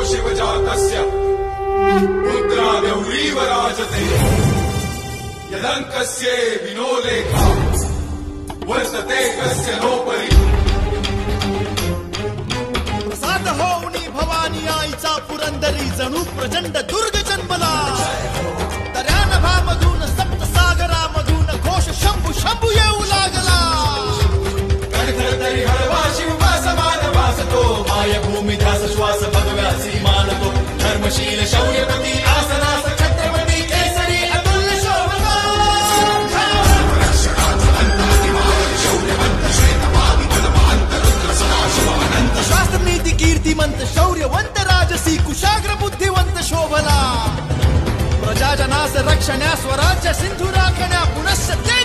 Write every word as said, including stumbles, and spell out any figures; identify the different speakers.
Speaker 1: शिवजातस्य पुत्रा गौरीव राजते यदङ्कस्य विनो लेखा वर्तते कस्य नोपरि
Speaker 2: प्रसाद होऊनी भवानी आईचा पुरंदरी जणू प्रचंड दुर्ग जन्मला तऱ्यानभामधून सप्त सागरामधून घोष शंभू शंभू येऊ लागला
Speaker 1: तरी हळवा शिवा समान वासतो माय भूमी ध्यास श्वास भगव्यासी मानतो धर्मशील शौर्यपती आसनास छत्रपती केसरी अतुल्य शोभा शास्त्र नीती कीर्तिमंत शौर्यवंत राजसी कुशाग्र बुद्धिवंत शोभला प्रजाजनास रक्षण्या स्वराज्य सिंधू राखण्या पुनश्च